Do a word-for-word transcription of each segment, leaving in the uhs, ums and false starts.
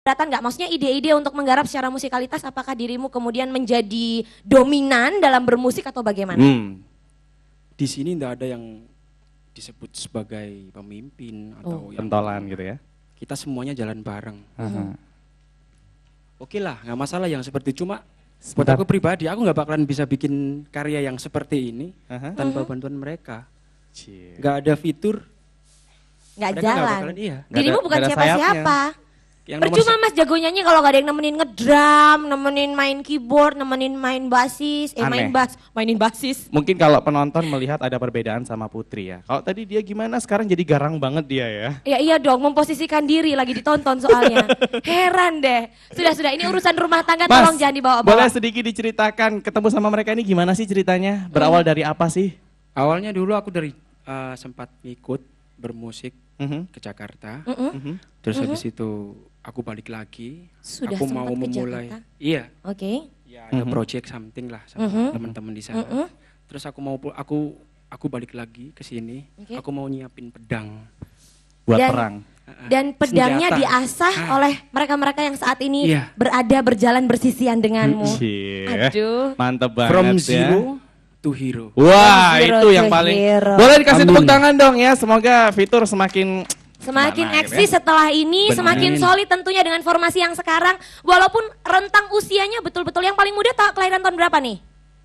keberatan nggak? Maksudnya ide-ide untuk menggarap secara musikalitas, apakah dirimu kemudian menjadi dominan dalam bermusik atau bagaimana? Hmm. Di sini tidak ada yang disebut sebagai pemimpin atau oh. pentolan gitu ya? Kita semuanya jalan bareng. Hmm. Oke lah, nggak masalah yang seperti cuma buat aku pribadi, aku nggak bakalan bisa bikin karya yang seperti ini uh-huh. tanpa bantuan mereka. Nggak ada fitur, nggak jalan. Gak bakalan, iya. Dirimu ada, bukan siapa-siapa. Percuma si- mas jago nyanyi kalau gak ada yang nemenin ngedrum, nemenin main keyboard, nemenin main basis, eh Aneh. main bass, mainin basis. Mungkin kalau penonton melihat ada perbedaan sama Putri ya. Kalau tadi dia gimana, sekarang jadi garang banget dia ya. Ya iya dong, memposisikan diri lagi ditonton soalnya. Heran deh. Sudah-sudah ini urusan rumah tangga, Mas, tolong jangan dibawa-bawa. Boleh sedikit diceritakan ketemu sama mereka ini gimana sih ceritanya? Berawal dari apa sih? Awalnya dulu aku dari uh, sempat ikut bermusik uh-huh. ke Jakarta. Uh-uh. Uh-huh. Terus uh-huh. habis itu aku balik lagi. Sudah aku sempat mau ke memulai. Jakarta? Iya. Oke. Okay. Ya ada uh-huh. project something lah sama uh-huh. teman-teman di sana. Uh-huh. Terus aku mau aku aku balik lagi ke sini. Okay. Aku mau nyiapin pedang buat dan, perang. Dan pedangnya senjata. diasah ah. oleh mereka-mereka yang saat ini yeah. berada berjalan bersisian denganmu. Cie. Aduh. Mantap banget. From ya. zero to hero. Wah, From zero itu yang paling. Hero. Boleh dikasih Amin. tepuk tangan dong ya. Semoga fitur semakin Semakin Mana, eksis gitu ya? setelah ini, Benar. semakin solid tentunya dengan formasi yang sekarang. Walaupun rentang usianya betul-betul yang paling muda tak kelahiran tahun berapa nih?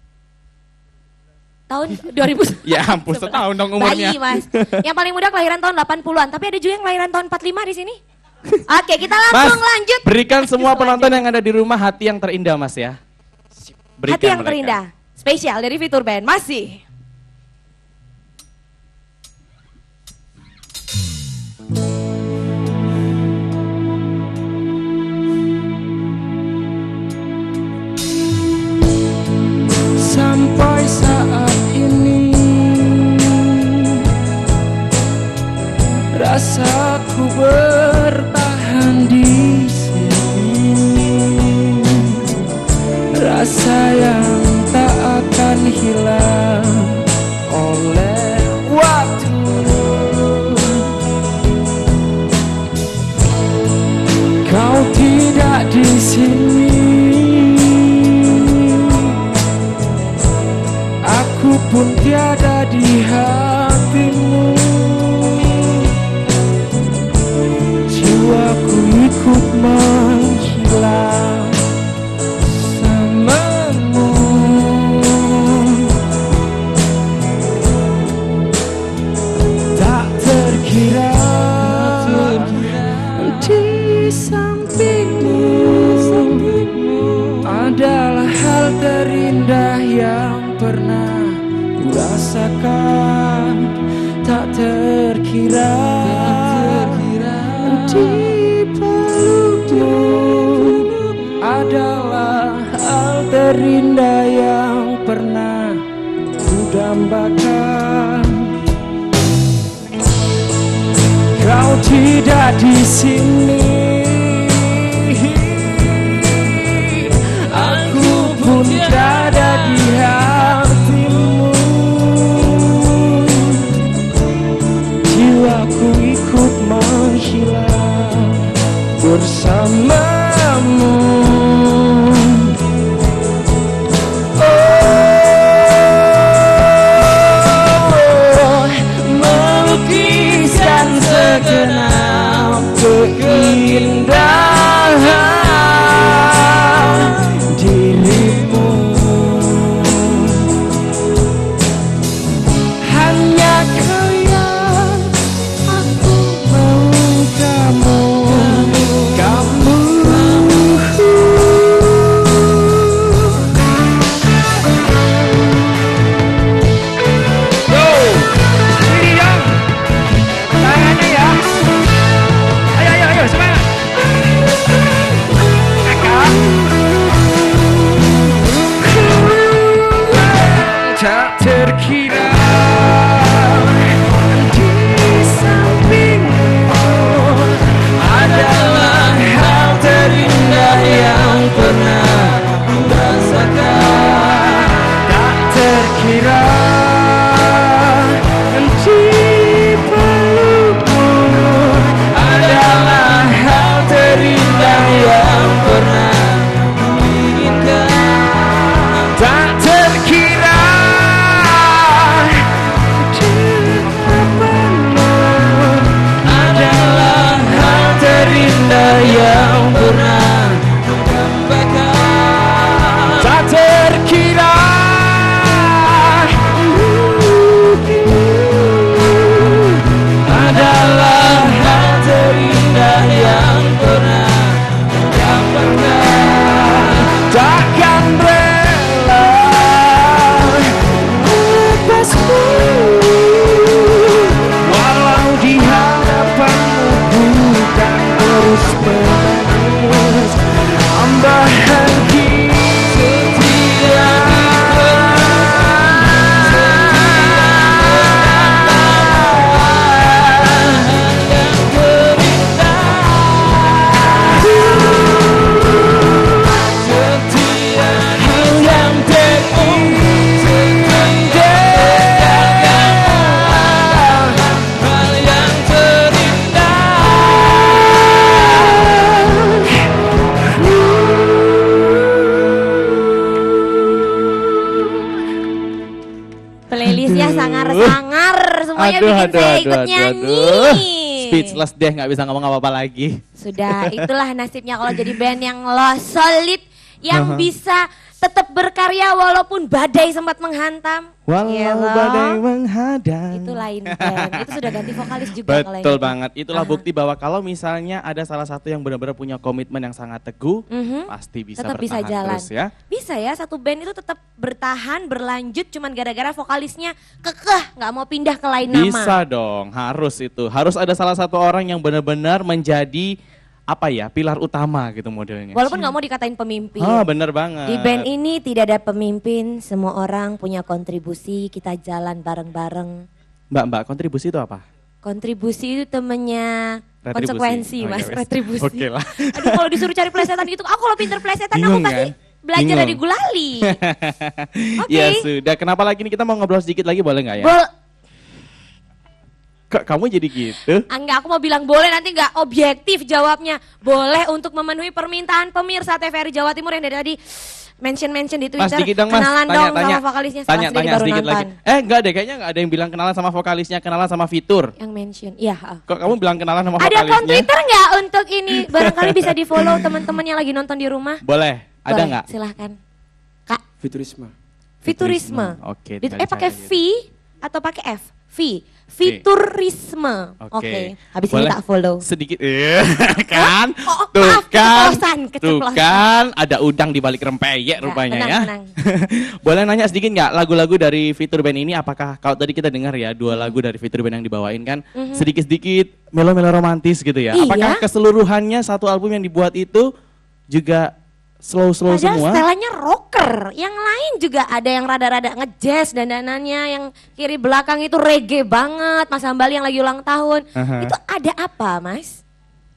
Tahun dua ribu. Ya ampun, setahun dong umurnya. Bayi mas. Yang paling muda kelahiran tahun delapan puluhan, tapi ada juga yang kelahiran tahun empat puluh lima di sini. Oke, kita langsung Mas, lanjut. Berikan semua penonton yang ada di rumah hati yang terindah mas ya. Berikan hati yang mereka. terindah. Spesial dari Fitur Band. Masih. Sampai saat ini rasaku bertahan di sini, rasa yang tak akan hilang oleh waktu. Kau tidak di sini, aku pun tiada di hatimu. Jiwaku ikut menghilang bersamamu. Tak terkira di sampingmu adalah hal terindah yang pernah kurasakan. Tak terkira di pelukmu adalah hal terindah yang pernah kudambakan. Kau tidak di sini, aku pun tiada di hatimu. Jiwaku ikut menghilang bersamamu. Oh, melukiskan segenap keindahan dirimu. Hanya kau yang aku mau, kamu, kamu. Go, ini dong, tangannya ya. Ayo, ayo, ayo, semangat. Kakak. Tak terkira di sampingmu adalah hal terindah yang pernah kurasakan. Tak terkira di pelukmu adalah hal terindah Semuanya Aduh, bikin aduh, saya aduh, ikut aduh, nyanyi. aduh. Speechless deh, nggak bisa ngomong apa-apa lagi. Sudah, itulah nasibnya kalau jadi band yang lo solid, yang Uh-huh. bisa tetap berkarya walaupun badai sempat menghantam. Walau Iya loh. badai menghadang. Itu lain band, itu sudah ganti vokalis juga kalau yang Betul itu. banget. Itulah Aha. bukti bahwa kalau misalnya ada salah satu yang benar-benar punya komitmen yang sangat teguh, Mhm. pasti bisa Tetap bisa bertahan jalan. terus ya. Bisa ya satu band itu tetap bertahan, berlanjut cuman gara-gara vokalisnya kekeh, nggak mau pindah ke lain nama. Bisa dong, harus itu. Harus ada salah satu orang yang benar-benar menjadi apa ya, pilar utama gitu modelnya. Walaupun nggak mau dikatain pemimpin. Ah, bener banget. Di band ini tidak ada pemimpin, semua orang punya kontribusi, kita jalan bareng-bareng. Mbak, Mbak, kontribusi itu apa? Kontribusi itu temennya Retribusi. konsekuensi, Oh, mas, ya wes. retribusi. Oke lah. Aduh kalau disuruh cari plesetan gitu, aku kalau pinter plesetan Bingung, aku pasti kan? belajar Bingung. dari Gulali. Oke. Ya sudah, kenapa lagi ini kita mau ngobrol sedikit lagi boleh nggak ya? Bol, Kok kamu jadi gitu? enggak, aku mau bilang boleh nanti enggak objektif jawabnya. Boleh untuk memenuhi permintaan pemirsa T V R I Jawa Timur yang dari tadi mention-mention di Twitter. Mas dikit dong mas, Kenalan tanya, dong tanya, sama vokalisnya. tanya, Setelah tanya baru sedikit nonton. lagi. Eh enggak deh, kayaknya enggak ada yang bilang kenalan sama vokalisnya, kenalan sama fitur. Yang mention, iya. ah. Kok kamu bilang kenalan sama Ada vokalisnya? akun Twitter nggak untuk ini? Barangkali bisa di follow teman-teman yang lagi nonton di rumah. Boleh, ada Boleh, nggak? Silahkan. Kak, Fiturisme. Fiturisme. Oke. Di- tinggal eh pakai dicari V atau pakai F? V. Fiturisme. aja. Oke. Habis ini Boleh tak follow. Sedikit, eh, kan? Oh, oh, Tuh maaf, kan, keceplosan, tuh keceplosan. kan, ada udang di balik rempeyek Ya, rupanya tenang, ya. tenang. Boleh nanya sedikit nggak lagu-lagu dari fitur band ini? Apakah kalau tadi kita dengar ya dua lagu dari fitur band yang dibawain kan Mhm. sedikit-sedikit melo-melo romantis gitu ya? Iya. Apakah keseluruhannya satu album yang dibuat itu juga slow-slow Padahal semua? setelannya rocker, yang lain juga ada yang rada-rada ngejazz dandanannya, yang kiri belakang itu reggae banget, Mas Hambali yang lagi ulang tahun. Aha. Itu ada apa, Mas?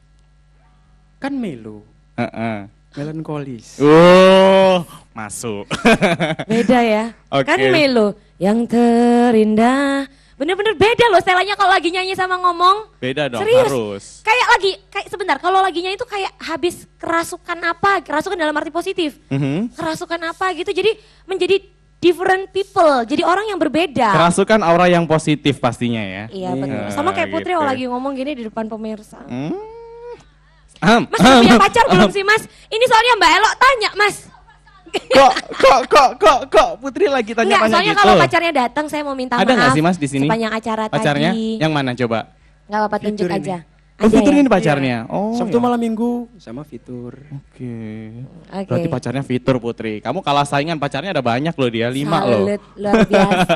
Kan melo, Heeh. melankolis. Oh, masuk. Beda ya. Oke. Kan melo yang terindah. Bener-bener beda loh setelannya kalau lagi nyanyi sama ngomong. Beda dong, Serius. harus. Kayak lagi, kayak sebentar, kalau lagi nyanyi itu kayak habis kerasukan apa, kerasukan dalam arti positif. Mhm. Kerasukan apa gitu, jadi menjadi different people, jadi orang yang berbeda. Kerasukan aura yang positif pastinya ya. Iya betul. Ah, Sama kayak Putri gitu. kalau lagi ngomong gini di depan pemirsa. Hmm. Ahem, Mas udah ahem, punya pacar belum ahem. sih Mas? Ini soalnya Mbak Elok tanya Mas. Kok, kok, kok, kok, kok Putri lagi Enggak, tanya-tanya soalnya gitu? kalau pacarnya datang saya mau minta Ada maaf. nggak sih Mas di sini? Sepanjang acara Pacarnya? tadi. Yang mana coba? Nggak apa-apa tunjuk Fitur ini. aja. Oh, Ada Fitur ya? ini pacarnya. Oh, Sabtu ya. malam minggu sama fitur. Oke. Oke. Berarti pacarnya Fitur Putri. Kamu kalah saingan pacarnya ada banyak loh dia, lima loh. Salut, luar biasa.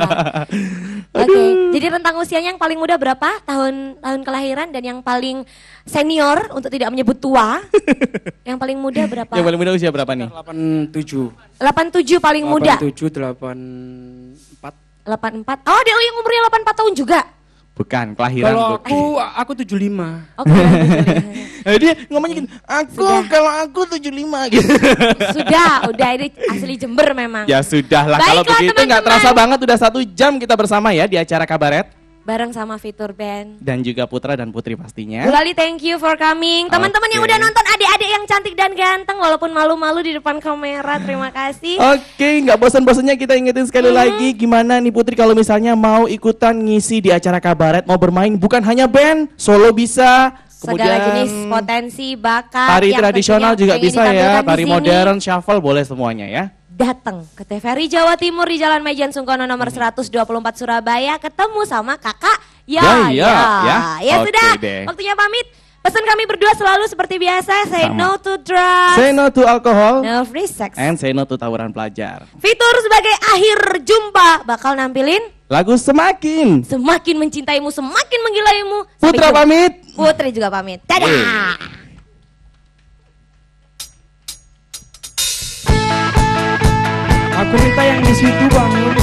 Oke, jadi rentang usianya yang paling muda berapa? Tahun tahun kelahiran dan yang paling senior untuk tidak menyebut tua. Yang paling muda berapa? Yang paling muda usia berapa nih? delapan tujuh. delapan puluh tujuh paling muda. delapan tujuh, delapan empat. delapan puluh empat. Oh, dia yang umurnya delapan puluh empat tahun juga. Bukan, kelahiran Kalau Putri. aku, aku tujuh puluh lima. Oke. Eh, dia ngomongnya gitu, aku Sudah. kalau aku tujuh puluh lima gitu. Sudah, udah ini asli Jember memang. Ya sudah lah, kalau Baiklah, begitu nggak teman-teman. terasa banget udah satu jam kita bersama ya di acara Kabaret. Bareng sama Fitur Band. Dan juga Putra dan Putri pastinya. Bu Lali, thank you for coming. Teman-teman yang Oke. udah nonton, adik-adik yang cantik dan ganteng walaupun malu-malu di depan kamera, terima kasih. Oke, nggak bosan-bosannya kita ingetin sekali lagi gimana nih Putri kalau misalnya mau ikutan ngisi di acara Kabaret, mau bermain bukan hanya band, solo bisa, Segala jenis potensi, bakat. tari yang tradisional tentunya juga pengen bisa ya, ditampilkan di tari sini. modern, shuffle boleh semuanya ya. Datang ke T V R I Jawa Timur di Jalan Mejen Sungkono nomor seratus dua puluh empat Surabaya, ketemu sama kakak ya Ya, ya, ya. ya Oke sudah, deh. waktunya pamit. Pesan kami berdua selalu seperti biasa, say Sama. no to drugs, Say no to alcohol no free sex. and say no to tawuran pelajar. Fitur sebagai akhir jumpa bakal nampilin Lagu Semakin. Semakin Mencintaimu, Semakin Menggilaimu. Sampai Putra jumpa. pamit. Putri juga pamit. Dadah. Yeay. Aku minta yang di situ bangun.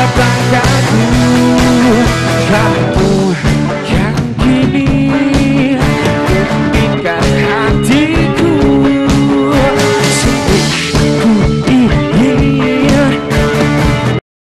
terbangkan